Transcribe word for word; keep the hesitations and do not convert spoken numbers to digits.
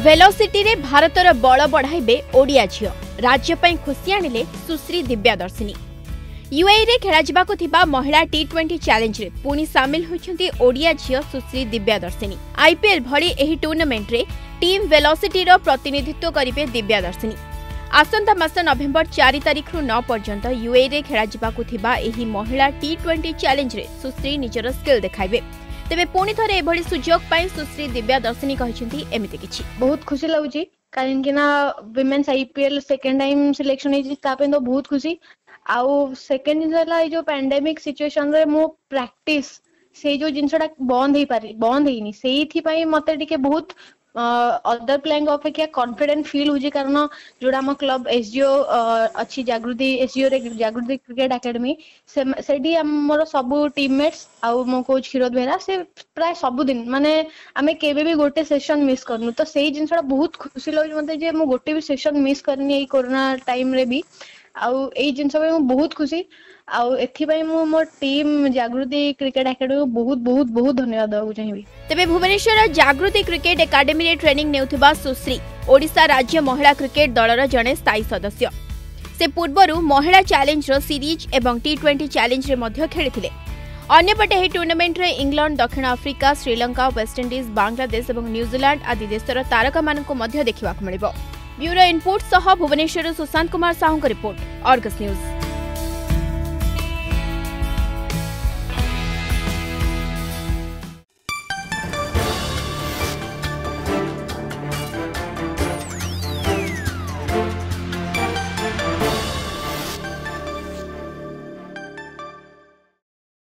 Velocity रे भारतर बल बढ़ाइबे ओडिया झियो राज्य पई खुशी आनिले सुश्री दिव्यादर्शिनी। यूएई रे खेला जिबाको थिबा महिला टी ट्वेंटी चैलेंज रे पुनी शामिल होइछन्ती ओडिया झियो सुश्री दिव्यादर्शिनी। आईपीएल भली एही टूर्नामेंट रे टीम वेलोसिटी रो प्रतिनिधित्व करिवे दिव्यादर्शिनी। आसंता मास नवेम्बर चार तारिख रु नौ पर्यंत यूएई रे खेला जिबाको थिबा एही महिला टी ट्वेंटी चैलेंज रे सुश्री निजर स्किल देखाइबे। तेबे पुणी थरे एभली सुजोग पाई सुश्री दिव्यादर्शिनी कहिसेंती एमिति किछि बहुत खुशी लागुची कारण कि ना women's IPL second time selection हेछि ता पे तो बहुत खुशी। आउ सेकंड जिनला जो पैंडेमिक सिचुएशन रे मो प्रैक्टिस से जो जिनसटा बंद हे पारि बंद हेनी सेही पई मते टिके बहुत अदर प्लेइंग अपेक्षा कॉन्फिडेंट फील होजी कारण जोडा हम क्लब एसजीओ अच्छी जागृति एसजीओ रे जागृति क्रिकेट एकेडमी सेडी हमर सब टीममेट्स आउ मो कोच क्षीरोद बेहरा से प्राय सब दिन माने आमे केबे भी गोटे सेशन मिस करनु तो सेही जिनसटा बहुत खुशी लागै मते जे मो गोटे भी सेशन मिस करनी ए कोरोना टाइम रे भी आउ ए जिनस पे बहुत खुशी आउ एथि पई मो मोर टीम जागृति क्रिकेट एकेडमी बहुत बहुत बहुत धन्यवाद देबा चाहिबी। तेबे भुवनेश्वर जागृति क्रिकेट एकेडमी रे ट्रेनिंग नेउथिबा सुश्री ओडिशा राज्य महिला क्रिकेट दलर जने स्थायी सदस्य। से पूर्वरु महिला चैलेंज रो सीरीज एवं टी ट्वेंटी चैलेंज रे मध्य खेलिथिले। अन्यपटे ଏହି टूर्नामेंट रे इंग्लैंड दक्षिण आफ्रिका श्रीलंका वेस्टइंडीज बांग्लादेश और न्यूजीलैंड आदि देशर तारका मानक मध्य देखिबाक मिलिबो। ब्यूरो इनपुट सह Bhubaneswar Sushant Kumar Sahu report Argus news.